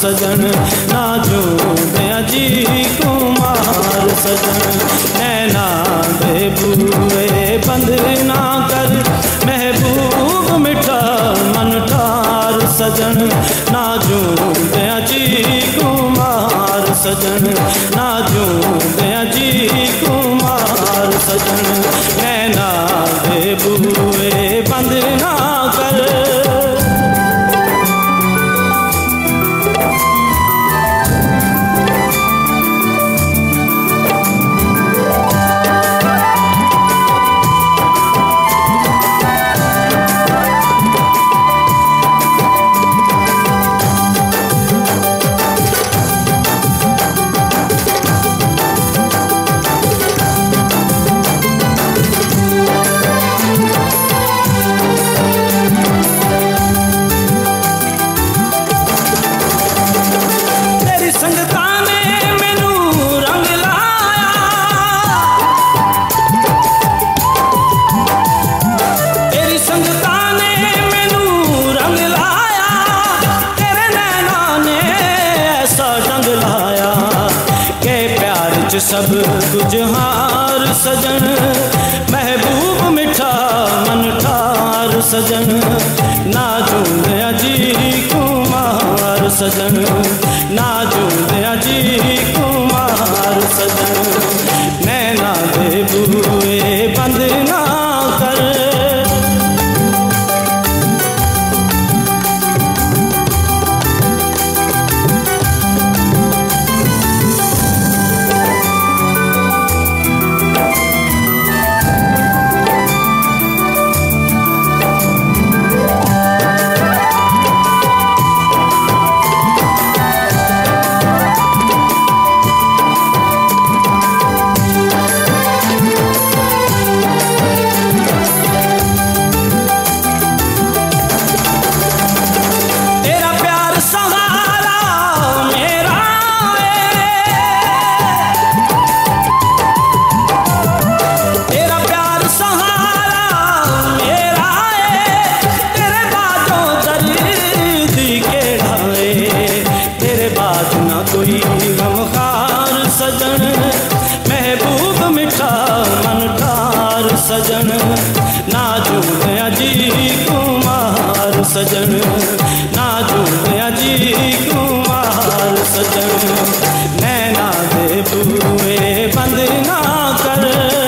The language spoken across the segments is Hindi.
सजन ना झूमदिया जी कुमार सजन। नैना दे बूए बंद ना कर महबूब मिठा मन ठार सजन ना झूमदिया जी कुमार सजन ना झूमदिया जी कुमार सजन। नैना दे बूए बंद ना कर। सब कुछ हार सजन महबूब मिठा मन ठार सजन ना झूमदिया जी कुमार सजन ना झूमदिया जी कुमार सजन। नैना दे बूए बंद ना कर। कोई गमखार सजन महबूब मिठा मन ठार सजन ना झूमदिया जी कुमार सजन ना झूमदिया जी कुमार सजन। नैना दे बूए बंद ना कर।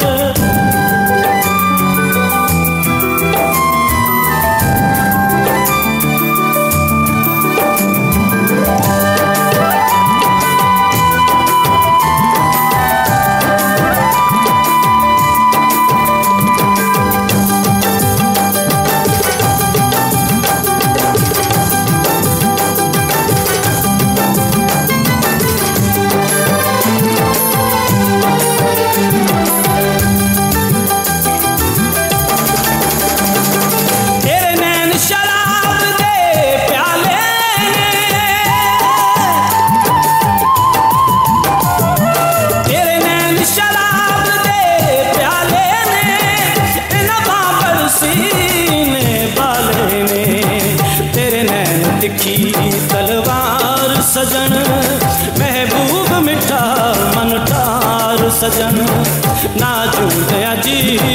तिखी तलवार सजन महबूब मिठा मन ठार सजन ना झूमदिया जी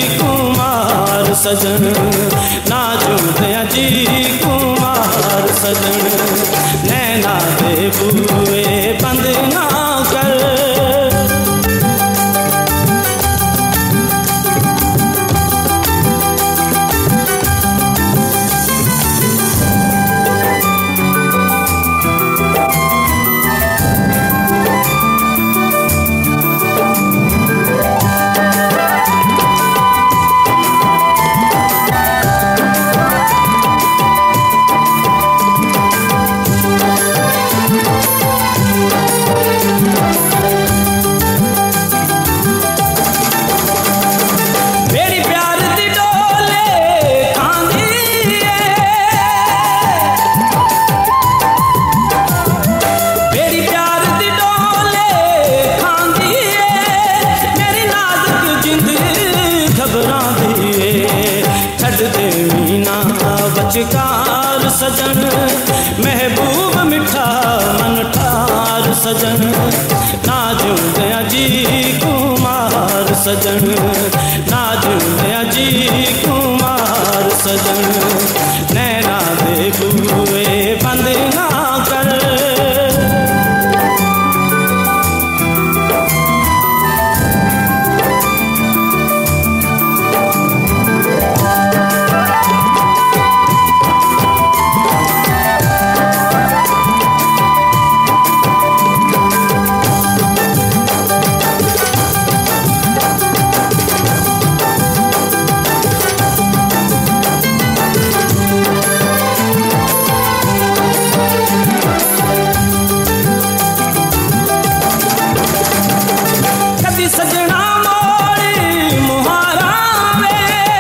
कुमार सजन ना झूमदिया जी कुमार सजन। नैना दे बूए बंद ना कर। शिकार सजन महबूब मिठा मन सजन ना झूलिया जी कुमार सजन नैना दे बूए बंद ना कर सजना मोड़ी मुहारा वे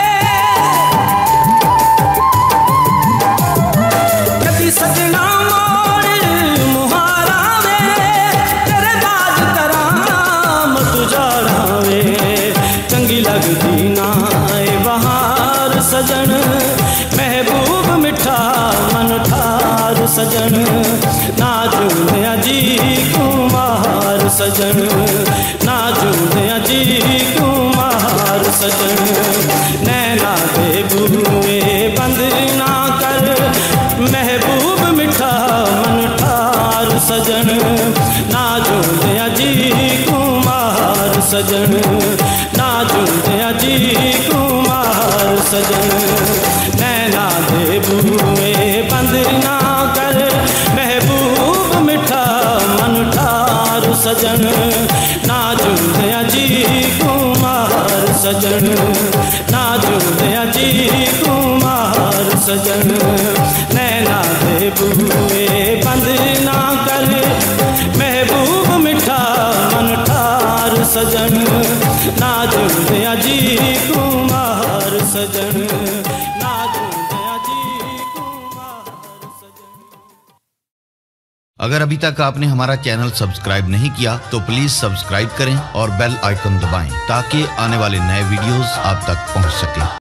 कभी सजना मोड़ी मुहारा वे तेरे बाज कराम तुझाड़ा वे चंगी लगदी ना बहार सजन महबूब मिठा मन ठार सजन ना झूलिया जी कुमार सजन ना झूलिया जी कुमार सजन नैना दे बूए बंद ना कर महबूब मिठा मन ठार सजन ना झूलिया जी कुमार सजन ना झूलिया जी कुमार सजन नैना दे बूए बंद ना कर महबूब मिठा मन ठार सजन ना झूलिया जी कुमार सजन ना झूलिया जी कुमार सजन नैना दे बूए बंद ना कर महबूब मिठा मन ठार सजन ना झूलिया जी कुमार सजन ना झूलिया जी कुमार सजन। अगर अभी तक आपने हमारा चैनल सब्सक्राइब नहीं किया तो प्लीज सब्सक्राइब करें और बेल आइकन दबाएं ताकि आने वाले नए वीडियोस आप तक पहुंच सकें।